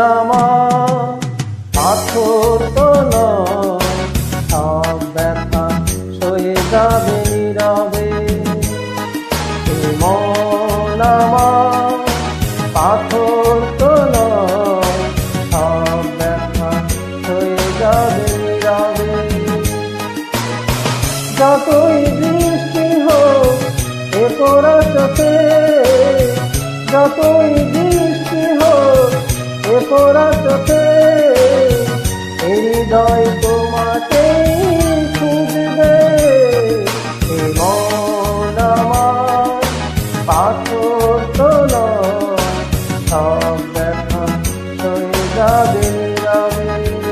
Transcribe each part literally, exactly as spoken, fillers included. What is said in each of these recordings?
আমার পাথর তো নয়, সব ব্যথা সয়ে যাবে নীরবে। মন আমার পাথর তো নয়, সব ব্যথা সয়ে যাবে নীরবে। যতই বৃষ্টি হোক এ পোড়া চোখে, যতই বৃষ্টি হোক এ পোড়া চোখে, এই হৃদয় তোমাকে খুঁজবে। এ মন আমার পাথর তো নয়, সব ব্যথা সয়ে যাবে নীরবে।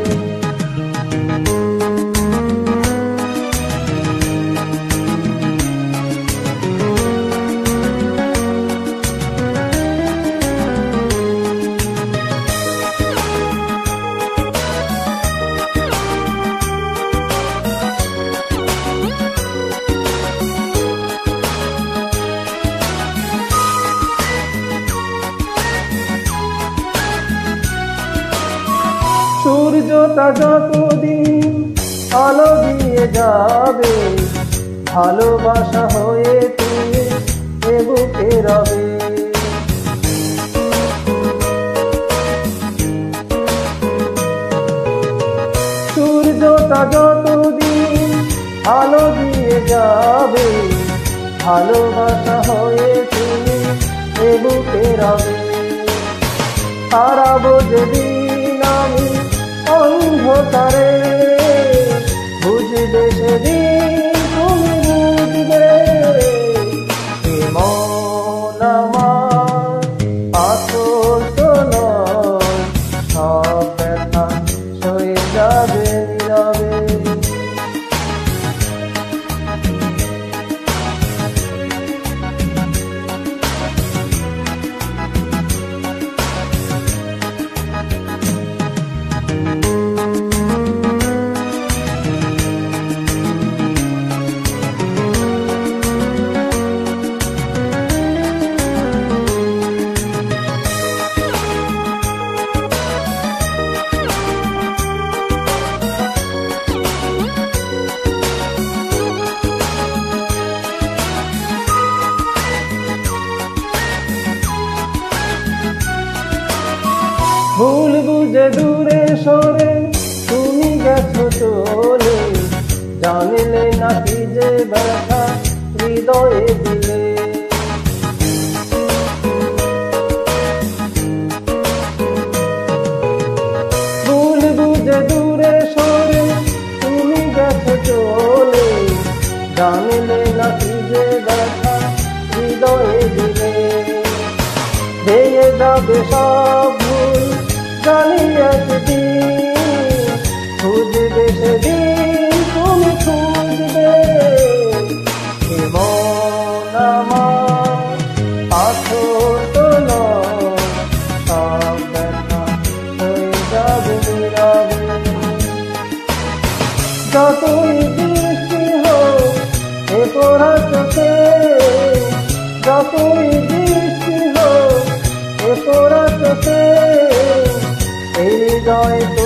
সূর্যটা যতদিন আলো দিয়ে যাবে, ভালোবাসা হয়ে তুমি এ বুকে রবে। সূর্যটা যতদিন আলো দিয়ে যাবে, ভালোবাসা হয়ে তুমি এ বুকে রবে। হারাবো যেদিন আমি অন্ধকারে, বুঝবে সেদিন তুমি বুঝবে। এ মন আমার পাথর তো নয়, সব ব্যথা সয়ে যাবে নীরবে। ভুল বুঝে দূরে সরে তুমি গেছো চলে, জানলে নাকি যে ব্যথা হৃদয়ে দিলে। ভুল বুঝে দূরে সরে তুমি গেছো চলে, জানলে নাকি যে ব্যথা হৃদয়ে দিলে। ভেঙে যাবে সব ভুল জানি একদিন, খুঁজবে সেদিন তুমি খুঁজবে। এ মন আমার পাথর তো নয়, সব ব্যথা হয়ে যাবে নীরবে। যতই বৃষ্টি হোক এ পোড়া চোখে, যতই বৃষ্টি হোক এ পোড়া চোখে, এই হৃদয়